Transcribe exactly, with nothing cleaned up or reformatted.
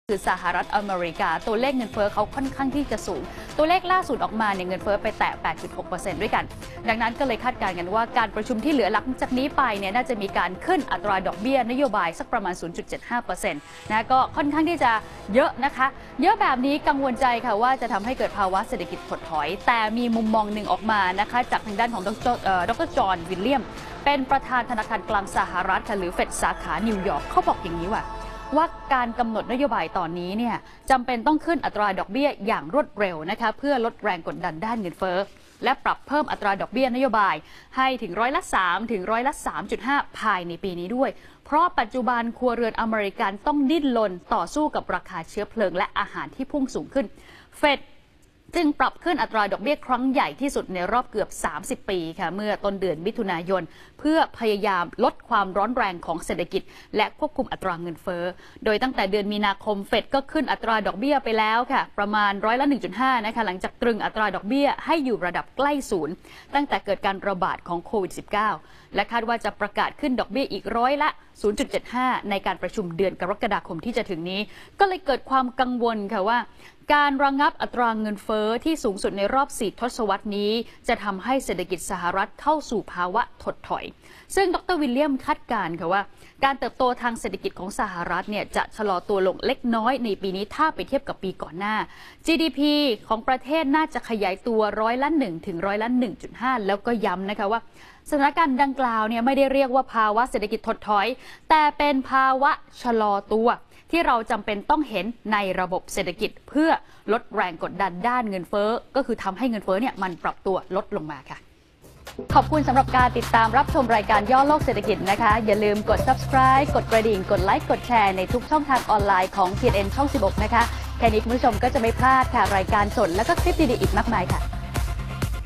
คือสหรัฐอเมริกาตัวเลขเงินเฟ้อเขาค่อนข้างที่จะสูงตัวเลขล่าสุดออกมาเนี่ยเงินเฟ้อไปแตะ แปดจุดหกเปอร์เซ็นต์ ด้วยกันดังนั้นก็เลยคาดการณ์กันว่าการประชุมที่เหลือหลังจากนี้ไปเนี่ยน่าจะมีการขึ้นอัตราดอกเบี้ยนโยบายสักประมาณ ศูนย์จุดเจ็ดห้าเปอร์เซ็นต์ นะก็ค่อนข้างที่จะเยอะนะคะเยอะแบบนี้กังวลใจค่ะว่าจะทำให้เกิดภาวะเศรษฐกิจถดถอยแต่มีมุมมองหนึ่งออกมานะคะจากทางด้านของดรจอห์นวิลเลียมเป็นประธานธนาคารกลางสหรัฐหรือเฟดสาขานิวยอร์กเขาบอกอย่างนี้ว่าว่าการกำหนดนโยบายตอนนี้เนี่ยจำเป็นต้องขึ้นอัตราดอกเบี้ยอย่างรวดเร็วนะคะเพื่อลดแรงกดดันด้านเงินเฟ้อและปรับเพิ่มอัตราดอกเบี้ยนโยบายให้ถึงร้อยละสามถึงร้อยละสามจุดห้าภายในปีนี้ด้วยเพราะปัจจุบันครัวเรือนอเมริกันต้องดิ้นรนต่อสู้กับราคาเชื้อเพลิงและอาหารที่พุ่งสูงขึ้นเฟดจึงปรับขึ้นอัตราดอกเบี้ยครั้งใหญ่ที่สุดในรอบเกือบสามสิบปีค่ะเมื่อต้นเดือนมิถุนายนเพื่อพยายามลดความร้อนแรงของเศรษฐกิจและควบคุมอัตราเงินเฟ้อโดยตั้งแต่เดือนมีนาคมเฟดก็ขึ้นอัตราดอกเบี้ยไปแล้วค่ะประมาณร้อยละ หนึ่งจุดห้า นะคะหลังจากตรึงอัตราดอกเบี้ยให้อยู่ระดับใกล้ศูนย์ตั้งแต่เกิดการระบาดของโควิด สิบเก้า และคาดว่าจะประกาศขึ้นดอกเบี้ยอีกร้อยละ ศูนย์จุดเจ็ดห้า ในการประชุมเดือนกรกฎาคมที่จะถึงนี้ก็เลยเกิดความกังวลค่ะว่าการระงับอัตราเงินเฟ้อที่สูงสุดในรอบสี่ทศวรรษนี้จะทำให้เศรษฐกิจสหรัฐเข้าสู่ภาวะถดถอยซึ่งดรวิลเลียมคาดการณ์ค่ะว่าการเติบโตทางเศรษฐกิจของสหรัฐเนี่ยจะชะลอตัวลงเล็กน้อยในปีนี้ถ้าไปเทียบกับปีก่อนหน้า จี ดี พี ของประเทศน่าจะขยายตัวร้อยละหนึ่งถึงร้อยละ หนึ่งจุดห้า แล้วก็ย้ำนะคะว่าสถานการณ์ดังกล่าวเนี่ยไม่ได้เรียกว่าภาวะเศรษฐกิจถดถอยแต่เป็นภาวะชะลอตัวที่เราจำเป็นต้องเห็นในระบบเศรษฐกิจเพื่อลดแรงกดดันด้านเงินเฟ้อก็คือทำให้เงินเฟ้อเนี่ยมันปรับตัวลดลงมาค่ะขอบคุณสำหรับการติดตามรับชมรายการย่อโลกเศรษฐกิจนะคะอย่าลืมกด ซับสไครบ์ กดกระดิ่งกดไลค์กดแชร์ในทุกช่องทางออนไลน์ของ ที เอ็น เอ็น ช่องสิบหกนะคะแค่นี้คุณผู้ชมก็จะไม่พลาดค่ะรายการสดและก็คลิปดีๆอีกมากมายค่ะ